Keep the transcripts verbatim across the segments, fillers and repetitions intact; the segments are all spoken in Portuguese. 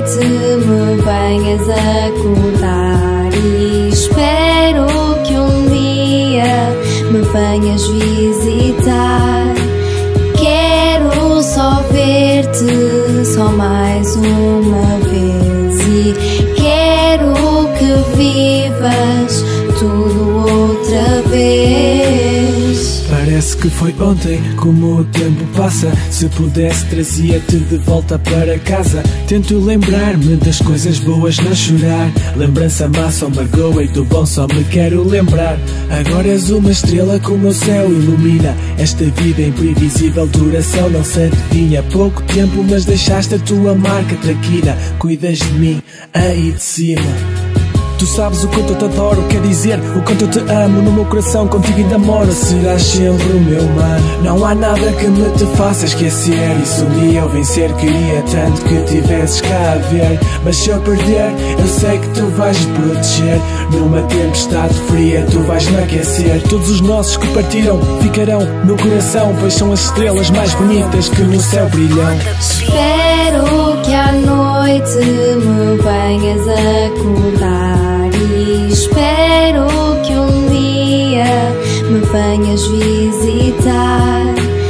noite me venhas acordar, e espero que um dia me venhas visitar. Quero só ver-te só mais uma vez, e quero que vivas tudo outra vez. Parece que foi ontem, como o tempo passa. Se pudesse trazia-te de volta para casa. Tento lembrar-me das coisas boas, não chorar. Lembrança má só magoa e do bom só me quero lembrar. Agora és uma estrela que o meu céu ilumina. Esta vida imprevisível duração não se adivinha. Pouco tempo mas deixaste a tua marca traquina. Cuidas de mim aí de cima. Tu sabes o quanto eu te adoro, quer dizer, o quanto eu te amo. No meu coração contigo ainda moro, serás sempre o meu mar. Não há nada que me te faça esquecer, e se um dia eu vencer queria tanto que tivesses cá a ver. Mas se eu perder, eu sei que tu vais me proteger. Numa tempestade fria tu vais me aquecer. Todos os nossos que partiram ficarão no coração, pois são as estrelas mais bonitas que no céu brilham. Espero que à noite me venhas acordar, e espero que um dia me venhas visitar.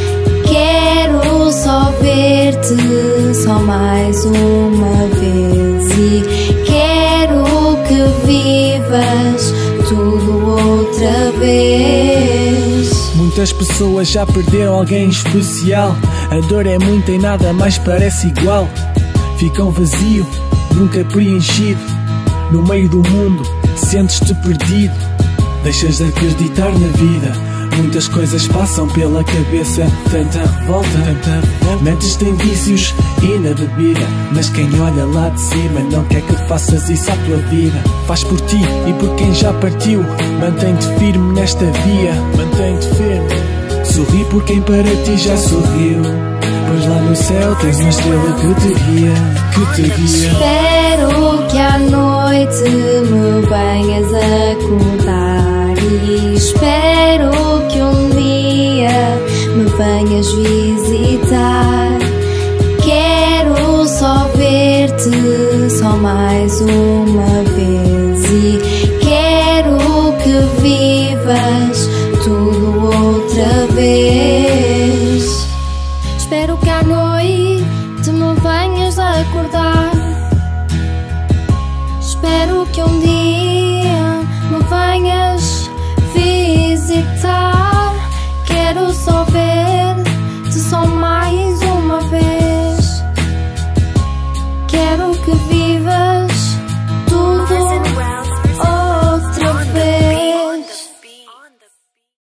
Quero só ver-te só mais uma vez, e quero que vivas tudo outra vez. Muitas pessoas já perderam alguém especial. A dor é muita e nada mais parece igual. Fica um vazio, nunca preenchido. No meio do mundo, sentes-te perdido. Deixas de acreditar na vida. Muitas coisas passam pela cabeça. Tanta revolta, tanta revolta. Metes-te em vícios e na bebida, mas quem olha lá de cima não quer que faças isso à tua vida. Faz por ti e por quem já partiu. Mantém-te firme nesta via, mantém-te firme. Sorri por quem para ti já sorriu, pois lá no céu tens uma estrela que te guia, que te guia. Espero que à noite me venhas acordar, e espero que um dia me venhas visitar. Quero só ver-te só mais uma vez, e quero que vivas tudo outra vez. Espero que à noite me venhas acordar. Espero que um dia me venhas visitar.